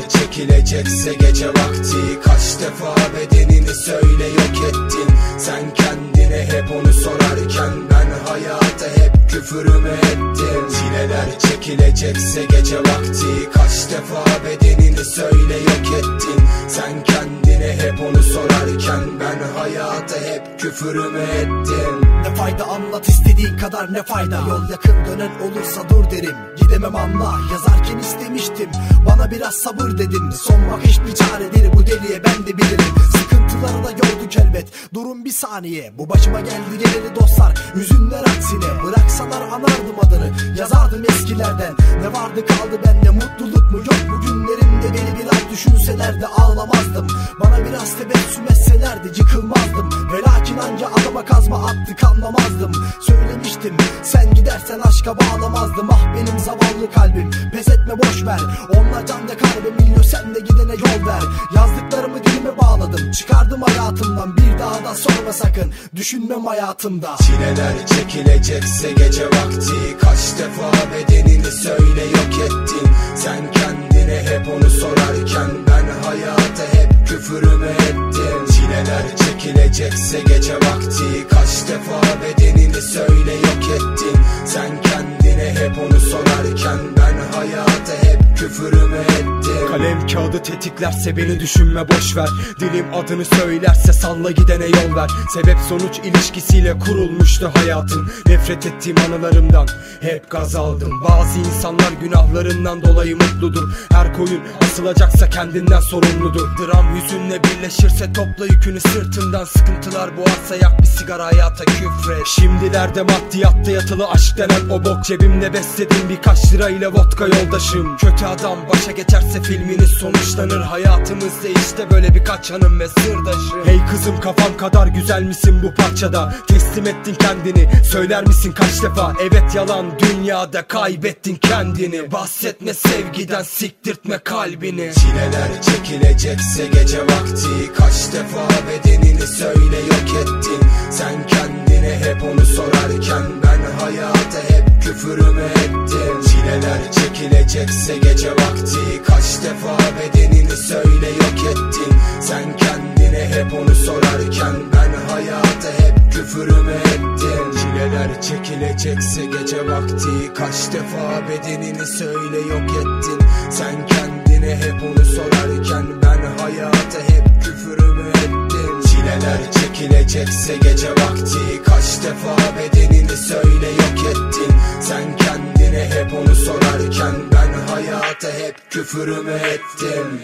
çekilecekse gece vakti, kaç defa bedenini söyle yok ettin. Sen kendine hep onu sorarken ben hayata hep küfürümü ettim. Çileler çekilecekse gece vakti, kaç defa bedenini söyle yok ettin. Sen kendine hep onu sorarken ben hayata hep küfürümü ettim. Ne fayda, anlat istediğin kadar ne fayda. Yol yakın dönen olursa dur derim. Gidemem anla, yazarken istemiştim. Bana biraz sabır dedin. Son bakış bir çaredir, bu deliye ben de bilirim. Sıkıntıları da gördük elbet, durun bir saniye. Bu başıma geldi geleli dostlar, hüzünler aksine. Bıraksalar anardım adını, yazardım eskilerden. Ne vardı kaldı bende, mutluluk mu yok mu günlerimde. Beni biraz düşünseler de ağlamazdım. Bana biraz tebessüm etselerdi yıkılmazdım. Ve lakin anca adama kazma attık anlamazdım. Söylemiştim sen gidersen aşka bağlamazdım. Ah benim zavallı kalbim, pes etme boş ver. Onlar can yakar ve milyon, sen de gidene yol ver. Yazdıklarımı dilime bağladım, çıkardım hayatımdan. Bir daha da sorma sakın, düşünmem hayatımda. Çileler çekilecekse gece vakti, kaç defa bedenini söyle yok ettin. Sen kendine hep onu sorarken ben hayata hep küfürümü ettim. Çileler çekilecekse gece vakti, kaç defa bedenini söyle yok ettin. Sen kendine hep onu sorarken ben hayata hep küfürümü ettim. Kalem kağıdı tetiklerse beni düşünme boşver. Dilim adını söylerse salla gidene yol ver. Sebep sonuç ilişkisiyle kurulmuştu hayatım. Nefret ettiğim anılarımdan hep gaz aldım. Bazı insanlar günahlarından dolayı mutludur. Her koyun asılacaksa kendinden sorumludur. Dram hüzünle birleşirse topla yükünü sırtından. Sıkıntılar boğarsa yak bir sigara hayata küfret. Şimdilerde maddiyatta yatılı aşk denen o bok. Cebimde besledim birkaç lirayla vodka yoldaşım. Kötü adam başa geçerse filminiz sonuçlanır. Hayatımızda işte böyle birkaç hanım ve sırdaşı. Hey kızım, kafam kadar güzel misin bu parçada? Teslim ettin kendini, söyler misin kaç defa? Evet yalan, dünyada kaybettin kendini. Bahsetme sevgiden, siktirtme kalbini. Çileler çekilecekse gece vakti, kaç defa bedenini söyle yok ettin. Sen kendine hep onu sorarken ben hayata hep küfürümü ettim. Çileler çekilecekse gece vakti, kaç defa bedenini söyle yok ettin. Sen kendine hep onu sorarken ben hayata hep küfürümü ettim. Çileler çekilecekse gece vakti, kaç defa bedenini söyle yok ettin. Sen kendine hep onu sorarken ben hayata hep küfürümü ettim. Çileler çekilecekse gece vakti, kaç defa bedenini söyle yok ettin. Sen kendine hep onu sorarken ben hayata hep küfürümü ettim.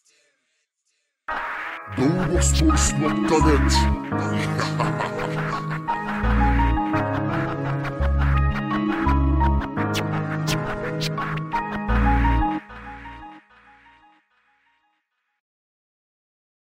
Doğubosforce.net